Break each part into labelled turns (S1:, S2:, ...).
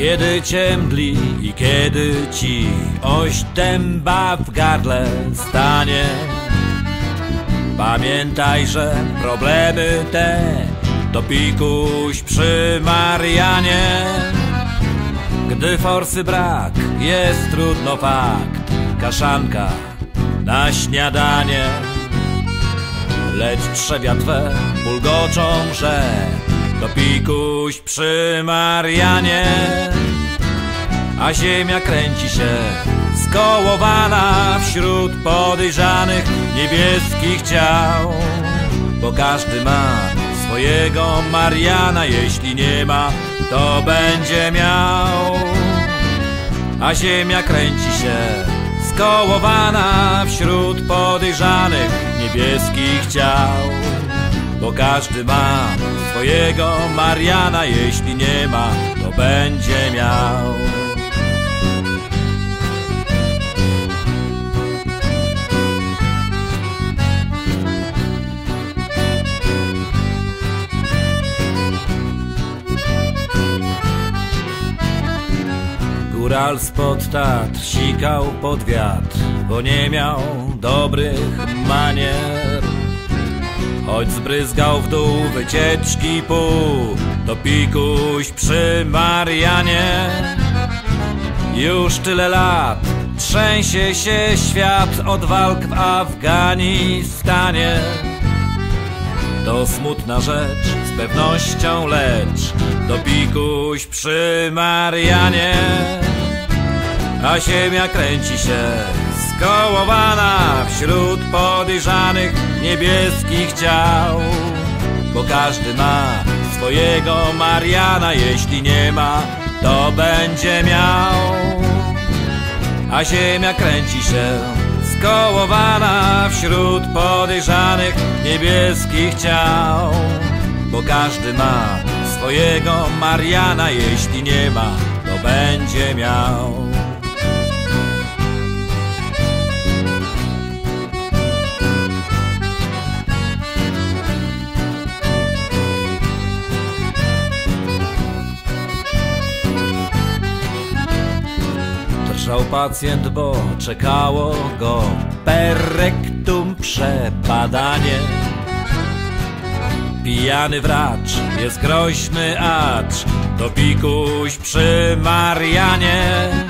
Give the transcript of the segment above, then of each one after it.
S1: Kiedy cię mdli i kiedy ci oś dęba w gardle stanie, pamiętaj, że problemy te to pikuś przy Marianie. Gdy forsy brak, jest trudno fakt, kaszanka na śniadanie. Lecz trzewia twe bulgoczą, że to pikuś przy Marianie. A ziemia kręci się skołowana wśród podejrzanych niebieskich ciał, bo każdy ma swojego Mariana, jeśli nie ma, to będzie miał. A ziemia kręci się skołowana wśród podejrzanych niebieskich ciał, bo każdy ma swojego Mariana, jeśli nie ma, to będzie miał. Góral spod Tatr sikał pod wiatr, bo nie miał dobrych manier. Choć zbryzgał w dół wycieczki pół, to pikuś przy Marianie. Już tyle lat trzęsie się świat od walk w Afganistanie. To smutna rzecz z pewnością, lecz to pikuś przy Marianie. A ziemia kręci się skołowana wśród podejrzanych niebieskich ciał, bo każdy ma swojego Mariana, jeśli nie ma, to będzie miał. A ziemia kręci się skołowana wśród podejrzanych niebieskich ciał, bo każdy ma swojego Mariana, jeśli nie ma, to będzie miał. Drżał pacjent, bo czekało go perektum przepadanie. Pijany wracz jest groźny, acz to pikuś przy Marianie.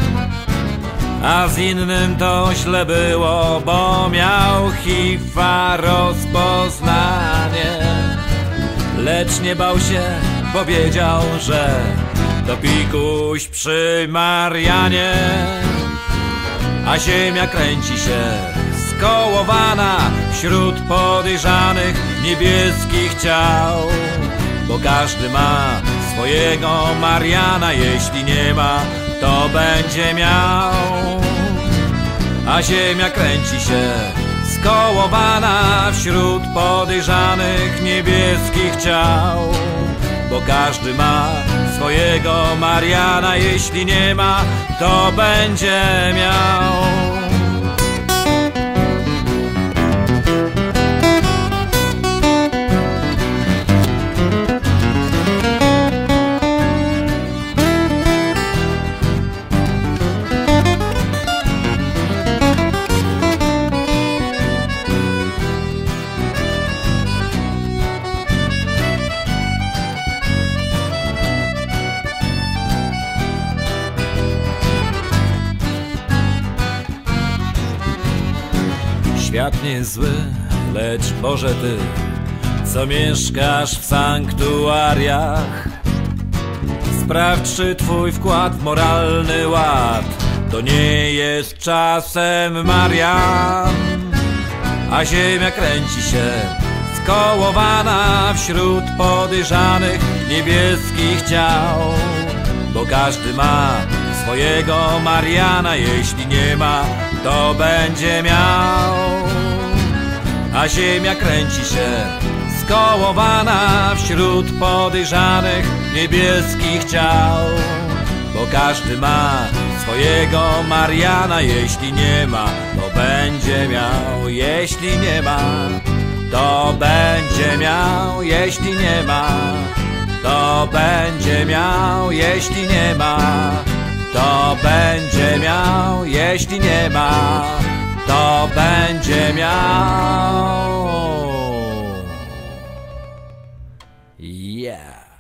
S1: A z innym to źle było, bo miał HIV-a rozpoznanie. Lecz nie bał się, bo wiedział, że to pikuś przy Marianie. A ziemia kręci się skołowana wśród podejrzanych niebieskich ciał, bo każdy ma swojego Mariana, jeśli nie ma, to będzie miał. A ziemia kręci się skołowana wśród podejrzanych niebieskich ciał, bo każdy ma swojego Mariana, jeśli nie ma, to będzie miał. Świat nie jest zły, lecz Boże Ty, co mieszkasz w sanktuariach, sprawdź, czy Twój wkład w moralny ład to nie jest czasem Marian. A ziemia kręci się skołowana wśród podejrzanych niebieskich ciał, bo każdy ma swojego Mariana, jeśli nie ma, to będzie miał. A ziemia kręci się skołowana wśród podejrzanych niebieskich ciał, bo każdy ma swojego Mariana, jeśli nie ma, to będzie miał. Jeśli nie ma, to będzie miał. Jeśli nie ma, to będzie miał, jeśli nie ma, to będzie miał, jeśli nie ma, to będzie miał. Yeah.